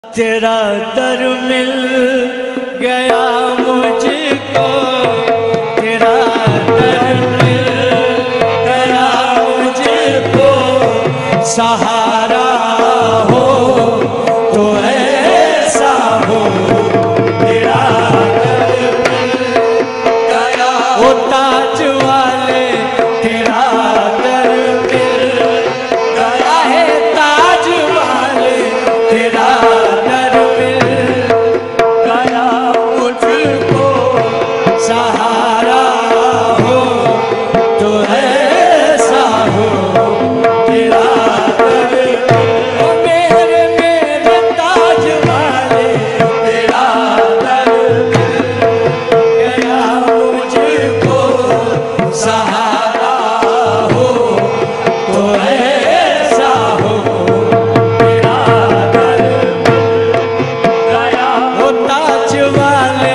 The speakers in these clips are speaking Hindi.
तेरा दर मिल गया मुझको, तेरा दर मिल गया मुझको, सहारा हो तो ऐसा हो, तेरा दर मिल गया हो ताज वाले, तेरा दर मिल गया है ताज वाले, तेरा सहारा हो तो ऐसा हो, तेरा मेरे मेरे ताज वाले, तेरा दर गया मुझको, सहारा हो तो ऐसा हो, तेरा दर गया हो ताज वाले,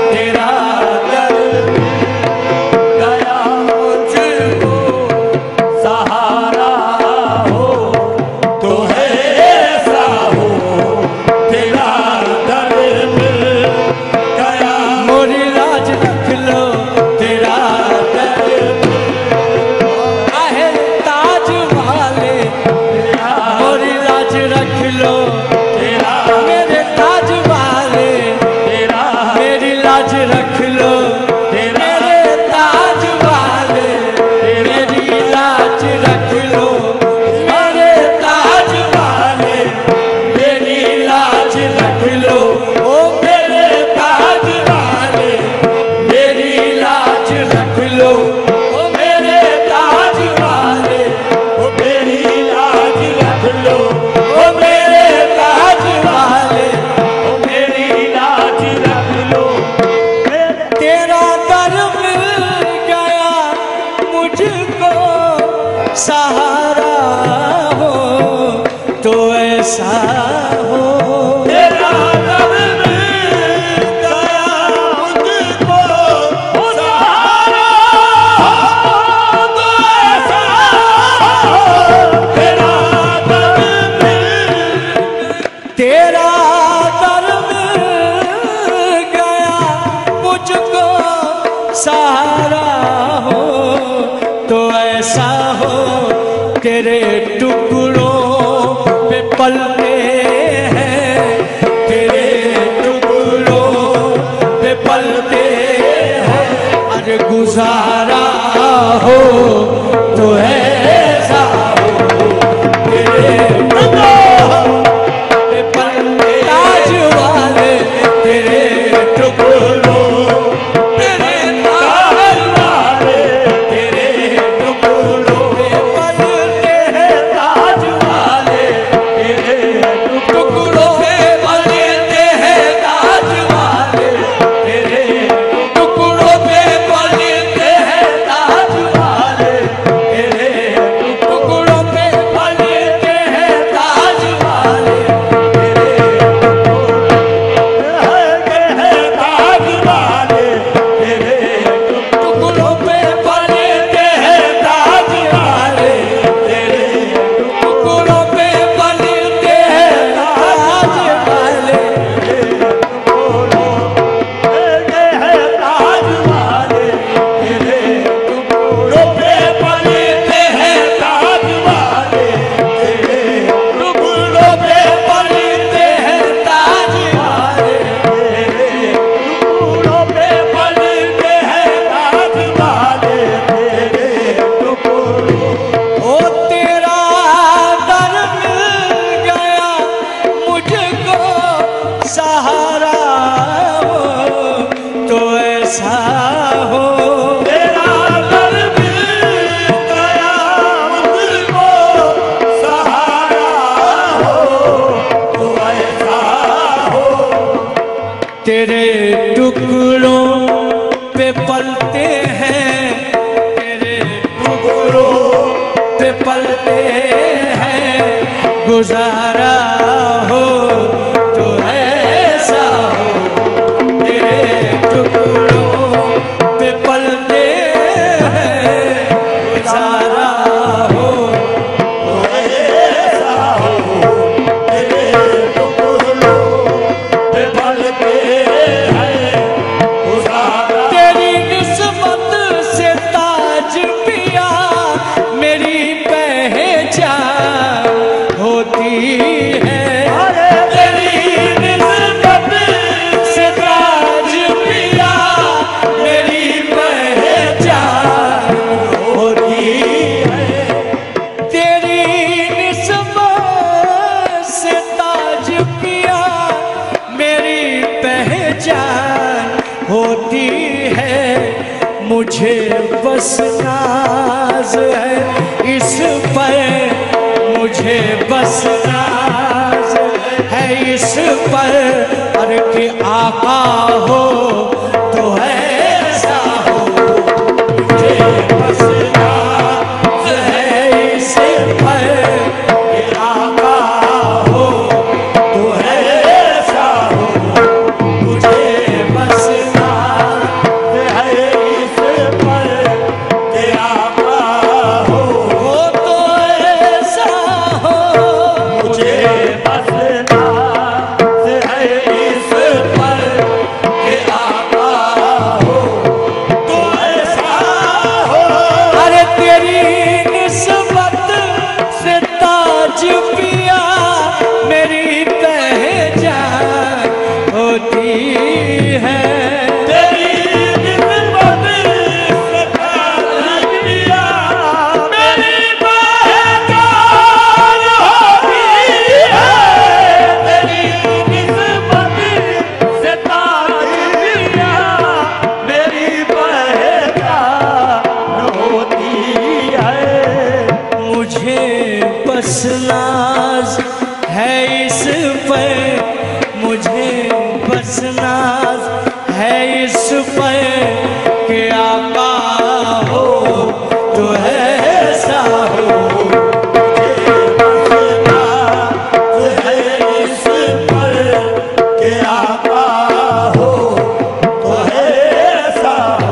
सहारा हो तो ऐसा हो, तेरा दर मिल गया मुझको, सहारा हो तो ऐसा हो, तेरा दर तेरा दर मिल गया मुझको, सहारा हो तो ऐसा हो, तेरे टुकड़ों पे पलते हैं, तेरे टुकड़ों पे पलते हैं, अरे गुजारा हो तो ऐसा हो, तेरे टुकड़ों पे पलते ताज वाले, तेरे टुकड़ों तेरे टुकड़ों पे पलते हैं, तेरे टुकड़ों पे पलते हैं, गुजारा हो तो ऐसा हो, तेरे टुकड़ों पे पलते हैं, गुजारा हो तो ऐसा हो, तेरे टुकड़ों बस नाज है इस पर, मुझे बस नाज है इस पर, अरे कि आका हो तो ऐसा हो, मुझे बस नाज है इस पर, कि आका हो तो ऐसा हो, मुझे बस नाज है इस पर, कि आका हो तो ऐसा हो, मुझे बस नाज है इस पर, कि आका हो तो ऐसा हो। अरे तेरी निस्बत से ताज पिया मेरी पहचान होती है, तेरी निस्बत से ताज पिया मेरी पहचान होती है, तेरी निस्बत से ताज पिया मेरी पहचान होती है, मुझे बस नाज है इस पर, मुझे बस नाज है इस पर, कि आका हो तो ऐसा हो, मुझे बस नाज है इस पर, कि आका हो तो ऐसा हो।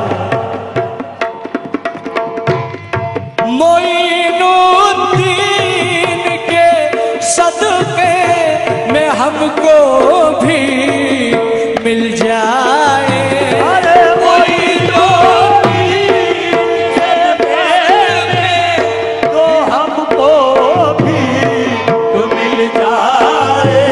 मोइनुद्दीन के सदके में हमको भी मिल जाए, अरे मोइनुद्दीन के में तो हमको भी मिल जाए,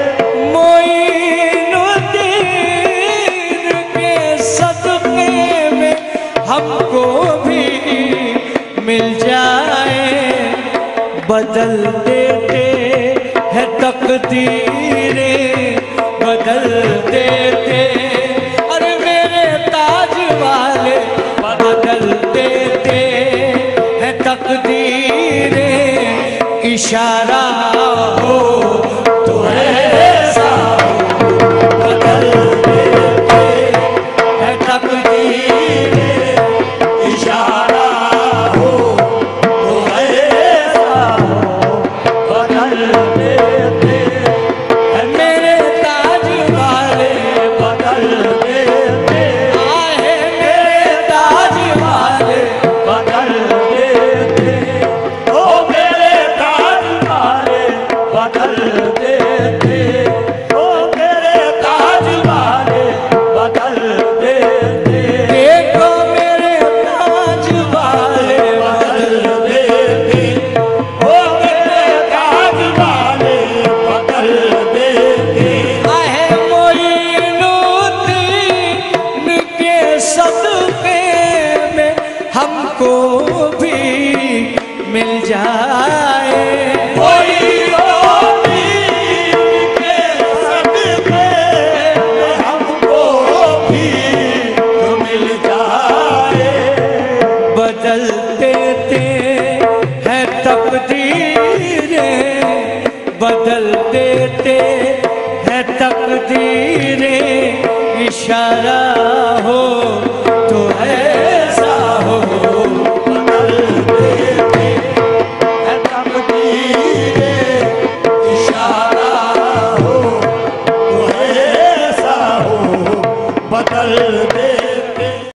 मोइनुद्दीन के सदके में हमको भी मिल जाए, बदल देते हैं तकदीरें, बदल देते, अरे मेरे ताज वाले बदल देते हैं तकदीरें, इशारा